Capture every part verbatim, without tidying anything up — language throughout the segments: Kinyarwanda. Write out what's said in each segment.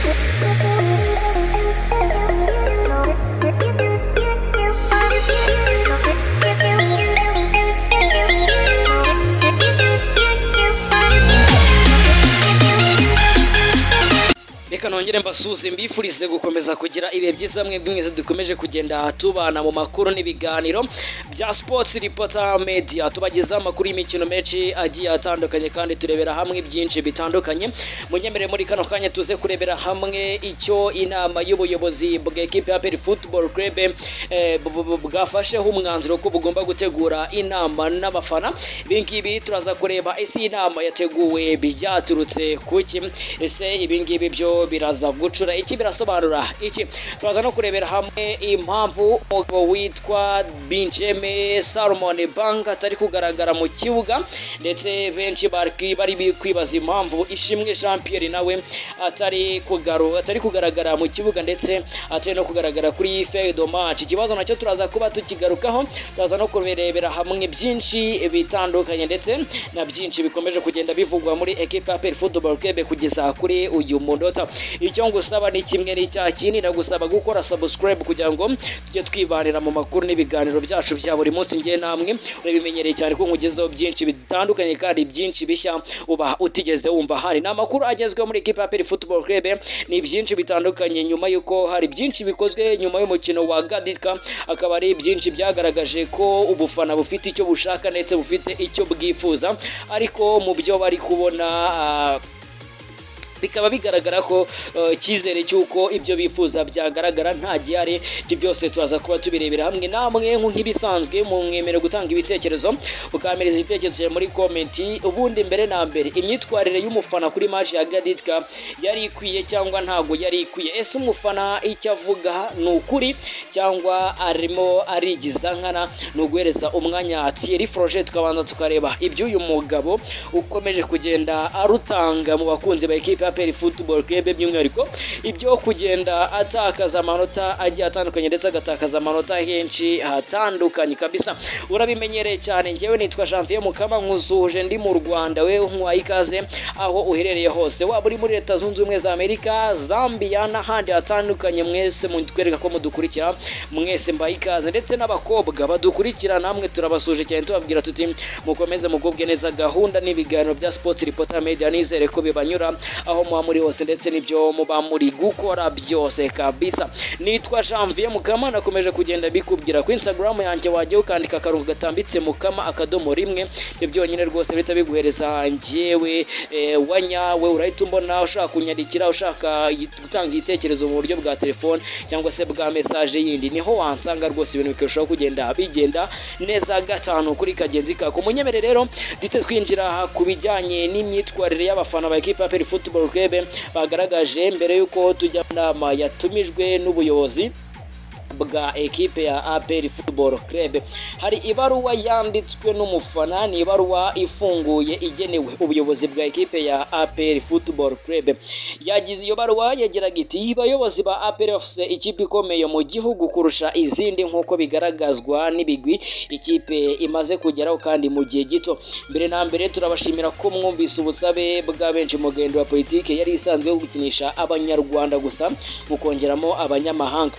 nongere mbasuze mbifurize gukomeza kugira ibihe byiza mwe bw'imwese dukomeje kugenda tubana mu makuru n'ibiganiro bya Sports Reporter Media tubagiza amakuru y'imikino menshi agiye atandukanye kandi turebera hamwe byinshi bitandukanye munyemere muri kano kanya tuze kurebera hamwe icyo inama y'ubuyobozi bw'ekipe ya A P R Football Club eh, bwafasheho umwanzuro ko bugomba gutegura inama n'abafana ibingibi turaza kureba ese inama yateguwe byaturutse kuki ese ibingibi byo biraza gucura iki birasobanura iki turaza no kurebera hamwe impamvu umugabo witwa Benjamin Salomon Banga atari kugaragara mu kibuga ndetse benshi bari bari kwibaza impamvu Ishimwe Jean Pierre nawe atari kugaru atari kugaragara mu kibuga ndetse atari no kugaragara kuri feuille de match ikibazo nacyo turaza kuba tukigarukaho turaza no kurebera hamwe byinshi bitandukanye ndetse na byinshi bikomeje kugenda bivugwa muri equipe ya A P R Football Club kugeza kuri uyu munota icyo ngusaba ni kimwe n'icya kindi ndagusaba gukora subscribe kugira ngo tujye twibanira mu makuru n'ibiganiro byacu bya buri munsi ngiye namwe urabimenyereye cyane ko nkugezeho byinshi bitandukanye kandi byinshi bishya uba utigeze wumva hari n'amakuru agezweho muri equipe ya A P R Football Club ni byinshi bitandukanye nyuma yuko hari byinshi bikozwe nyuma y'umukino wa Gadika akaba ari byinshi byagaragaje ko ubufana bufite icyo bushaka ndetse bufite icyo bwifuza ariko mu byo bari kubona uh, bikaba bigaragara ko cyizere cyuko ibyo bifuza byagaragara nta gihari byose turaza kuba tubirebera hamwe namwe nk'ibisanzwe mu mwemere gutanga ibitekerezo ukamereza ibitekerezo muri comment ubundi mbere na mbere imyitwarire y'umufana kuri match ya Gaditka yari ikwiye cyangwa ntago yari ikwiye ese umufana icyo avuga ni ukuri cyangwa arimo arigiza nkana no guhereza umwanya Thierry Froger tukabanza tukareba ibyo uyu mugabo ukomeje kugenda arutanga mu bakunzi ba equipe A P R Football Club by'umwihariko ibyo kugenda atakaza amanota agiye atandukanye ndetse agatakaza amanota henshi hatandukanye kabisa urabimenyereye cyane ngewe nitwa Janvier Mukama nkuzuje ndi mu Rwanda we nkwaye ikaze aho uherereye hose waba uri muri Leta Zunze Ubumwe za Amerika Zambia n'ahandi hatandukanye mwese mutwereka ko mudukurikira mwese mbaye ikaze ndetse n'abakobwa badukurikira namwe turabasuje cyane tubabwira tuti mukomeze mugubwe neza gahunda n'ibiganiro bya Sports Reporter Media nizere ko bibanyura aho muba muri hose ndetse n'ibyo muba muri gukora byose kabisa nitwa Janvier Mukama nakomeje kugenda bikubwira ku Instagram yanjye wajye ukandika akarongo gatambitse Mukama akadomo rimwe byonyine rwose bita biguhereza njyewe e, wanyawe urahita umbona ushaka kunyandikira ushaka gutanga igitekerezo mu buryo bwa telefone cyangwa se bwa message yindi niho wansanga rwose ibintu bikarushaho kugenda bigenda neza gatanu kuri kagenzi ka ku munyemere rero dite twinjira ku bijyanye n'imyitwarire y'abafana ba equipe A P R Football Club bagaragaje mbere yuko tujya nama yatumijwe n'ubuyobozi bwa equipe ya A P R Football Club hari ibaruwa yanditswe n'umufana ni ibaruwa ifunguye igenewe ubuyobozi bwa equipe ya A P R Football Club yagize iyo baruwa yagiraga iti abayobozi ba A P R F C ikipe ikomeye mu gihugu kurusha izindi nkuko bigaragazwa n'ibigwi ikipe imaze kugeraho kandi mu gihe gito mbere na mbere turabashimira ko mwumvise ubusabe bwa benshi mu gendo wa politike yari isanzwe gukinisha abanyarwanda gusa mukongeramo abanyamahanga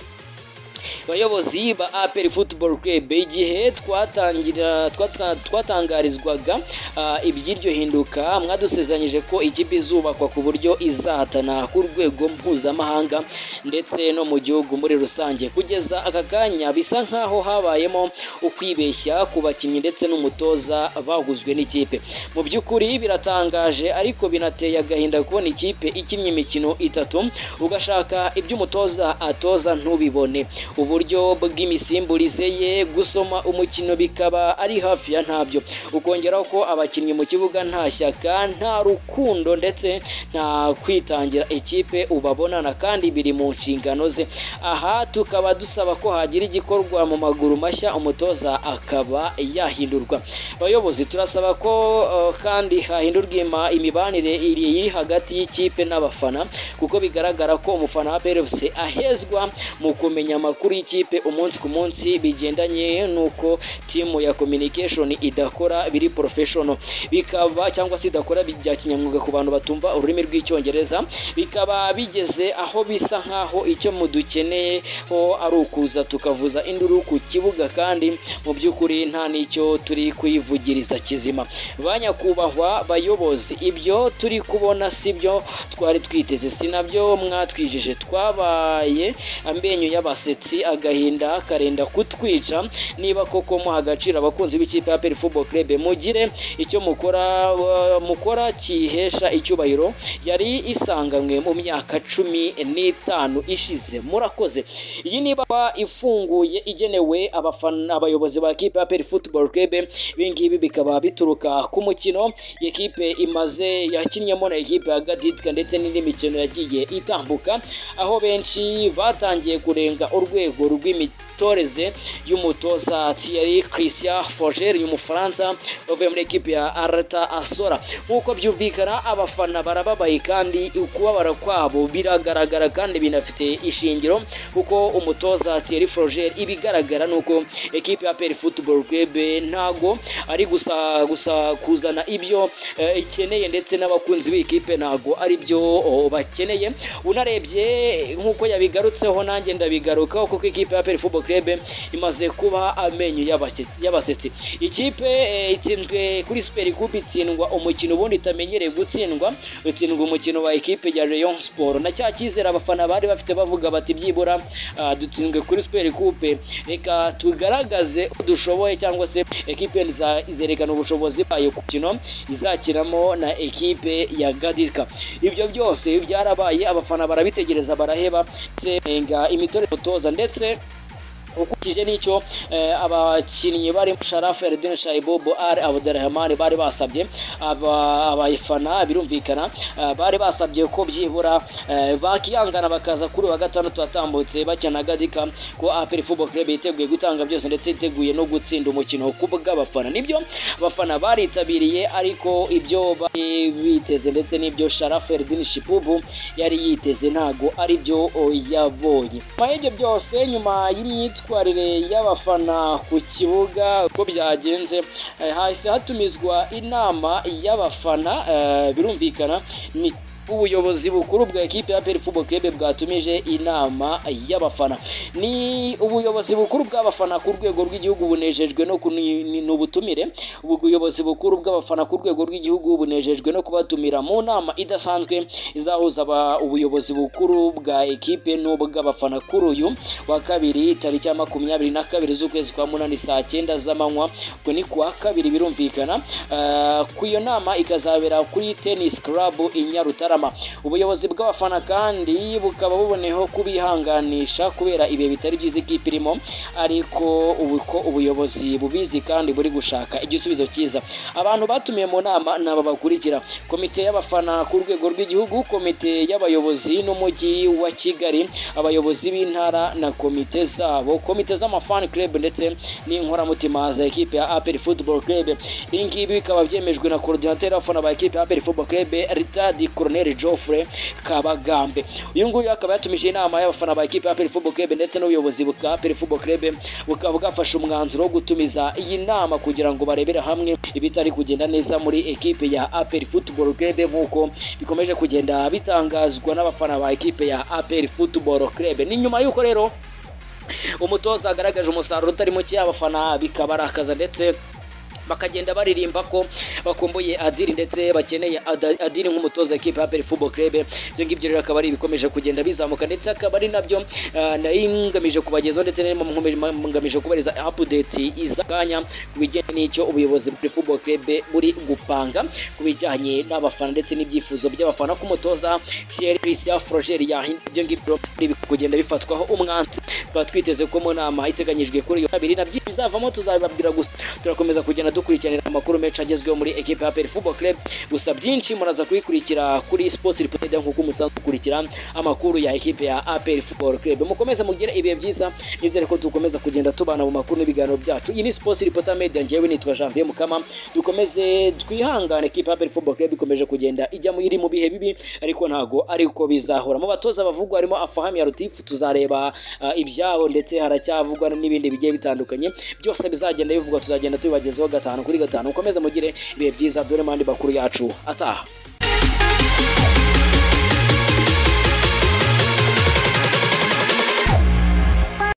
bayobozi ba A P R Football Club igihe twatangira twatangarizwaga ibyiryo hinduka mwadusezeranyije ko ikipe izubakwa ku buryo izahatana ku rwego mpuzamahanga ndetse no mu gihugu muri rusange kugeza aka kanya bisa nkaho habayemo ukwibeshya ku bakinnyi ndetse n'umutoza baguzwe n'ikipe mu by'ukuri biratangaje ariko binateye agahinda kubona ikipe ikinnye imikino itatu ugashaka iby'umutoza atoza ntubibone uburyo bw'imisimburize ye gusoma umukino bikaba ari hafi ya ntabyo ukongeraho ko abakinnyi mu kibuga nta shyaka nta rukundo ndetse nta kwitangira ikipe ubabonana kandi biri mu nshingano ze aha tukaba dusaba ko hagira igikorwa mu maguru mashya umutoza akaba yahindurwa abayobozi turasaba ko uh, kandi hahindurwa imibanire iri hagati y'ikipe n'abafana kuko bigaragara ko umufana wa A P R F C ahezwa mu kumenya amakuru ikipe umunsi ku munsi bigendanye nuko team ya communication idakora biri professional, bikaba cyangwa se idakora bya kinyamwuga ku bantu batumva ururimi rw'icyongereza, bikaba bigeze aho bisa nkaho icyo mudukeneye ho ari ukuza tukavuza induru ku kibuga kandi mu by'ukuri nta nicyo turi kuyivugiriza kizima. Banyakubahwa bayobozi, ibyo turi kubona sibyo twari twiteze, sinabyo mwatwijije, twabaye amenyo y'abasetsi, agahinda karenda kutwica. Niba koko muha agaciro abakunzi b'ikipe ya A P R Football Club, mugire icyo mukora uh, mukora kihesha icyubahiro yari isanganywe mu myaka cumi n'itanu ishize. Murakoze. Iyi niba ifunguye igenewe abafana abayobozi ba kipe ya A P R Football Club, ibingibi bikaba bituruka ku mukino ekipe imaze yakinnyemo na ekipe ya Gaditka ndetse n'indi mikino yagiye itambuka, aho benshi batangiye kurenga urwego rw'imitoreze y'umutoza Thierry Christian Forger y'umufaransa uvuye muri ekipe ya Arta Asora. Nkuko byumvikana abafana barababaye kandi ukubabara kwabo biragaragara kandi binafite ishingiro, kuko umutoza Thierry Forger ibigaragara nuko ekipe ya A P R Football Club ntago ari gusa gusa kuzana ibyo uh, ikeneye, ndetse n'abakunzi b'ikipe ntago ari byo oh, bakeneye. Unarebye nkuko yabigarutseho nanjye ndabigaruka kuko ekipe ya A P R Football Club imaze kuba amenyo y'abasetsi. Ikipe eh, itsinzwe kuri Super Coupe, itsindwa umukino ubundi itamenyereye gutsindwa, itsindwa umukino wa ekipe ya Rayon Sport. Na cya cyizera abafana bari bafite bavuga bati byibura uh, dutsinzwe kuri Super Coupe, reka tugaragaze dushoboye, cyangwa se ekipe izerekana ubushobozi bayo ku kino izakiramo na ekipe ya Gaditka. Ibyo byose byarabaye, abafana barabitegereza baraheba, senga imitore mutoza ndetse ukukije nicyo eh, abakinnyi bari Sharaf Eldin Shaibobo Al Abdurrahman bari basabye aba abayifana birumvikana uh, bari basabye ko byibura uh, bakiyangana bakaza kuri wa gatandatu atambutse bakina Gaditka, ko A P R Football Club yiteguye gutanga byose ndetse iteguye no gutsinda umukino kubw'abafana. Nibyo abafana baritabiriye, ariko ibyo bari biteze ndetse n'ibyo Sharaf Eldin Shaibobo yari yiteze ntago ari byo yabonye. Ibyo byose nyuma y'imyitwa twarire y'abafana ku kibuga uko byagenze, hahise hatumizwa inama y'abafana. Birumvikana ni ubuyobozi bukuru bwa ekipe ya A P R Football Club bwatumije inama y'abafana. Ni ubuyobozi bukuru bw'abafana ku rwego rw'igihugu bunejejwe no n'ubutumire. Ubuyobozi bukuru bw'abafana ku rwego rw'igihugu bunejejwe no kubatumira mu nama idasanzwe izahuza ubuyobozi bukuru bwa ekipe n'ubw'abafana kuri uyu wa kabiri tariki ya makumyabiri na kabiri z'ukwezi kwa munani saa cyenda z'amanywa, ubwo ni kuwa kabiri. Birumvikana uh, ku iyo nama ikazabera kuri Tennis Club i Nyarutarama. Ubuyobozi bw'abafana kandi bukaba buboneho kubihanganisha kubera ibihe bitari byiza ikipe irimo, ariko ubuko ubuyobozi bubizi kandi buri gushaka igisubizo cyiza. Abantu batumiye mu nama naba bakurikira: komite y'abafana ku rwego rw'igihugu, komite y'abayobozi n'umujyi wa Kigali, abayobozi b'intara na komite zabo, komite z'amafan club ndetse n'inkoramutima za ekipe ya A P R Football Club. Ingibi bikaba byemejwe na coordinateur y'abafana ba ekipe ya A P R Football Club Richard Colonel Geoffrey Kabagambe. Uyu nguyu akaba yatumije inama y'abafana ba ekipe ya A P R Football Club ndetse n'ubuyobozi bwa A P R Football Club bukaba bwafashe umwanzuro wo gutumiza iyi nama kugira ngo barebere hamwe ibitari kugenda neza muri ekipe ya A P R Football Club, nk'uko bikomeje kugenda bitangazwa n'abafana ba ekipe ya A P R Football Club. Ni nyuma y'uko rero umutoza agaragaje umusaruro utari muke, abafana bikabarakaza ndetse bakagenda baririmba ko bakumbuye Adiri ndetse bakeneye Adiri nk'umutoza ekipe ya A P R Football Club. Byo ngibyo rero akaba ari bikomeje kugenda bizamuka, ndetse akaba ari nabyo uh, naringamije kubagezaho ndetse ngamije kubariza update izakanya kubijyanye n'icyo ubuyobozi bwa Football Club buri gupanga kubijyanye n'abafana ndetse n'ibyifuzo by'abafana ku mutoza Thierry Christian Forger. Byo ngibyo kugenda bifatwaho umwanzi, twatwiteze ko mu nama iteganyijwe kuri iyo kabiri nabyo bizavamo tuzababwira gusa. Turakomeza kugenda dukurikiranira amakuru menshi agezweho muri equipe ya A P R Football Club. Gusa byinshi muraza kubikurikira kuri Sports Report nk'uko musanzwe gukurikira amakuru ya equipe ya A P R Football Club. Mukomeze mugire ibihe byiza, nizere ko dukomeza kugenda tubana mu makuru n'ibiganiro byacu. Iyi ni Sports Report Media, njyewe nitwa Janvier Mukama. Dukomeze twihangane, equipe ya A P R Football Club ikomeje kugenda ijya mu iri mu bihe bibi, ariko ntago ariko bizahora. Mu batoza bavugwa harimo Afahami ya Rutifu, tuzareba uh, ibyabo ndetse haracyavugwa n'ibindi bigiye bitandukanye. Byose bizagenda bivugwa, tuzagenda tubibagezaho gatanu kuri gatanu. Mukomeze mugire ibihe byiza, dore mandi bakuru yacu ataha.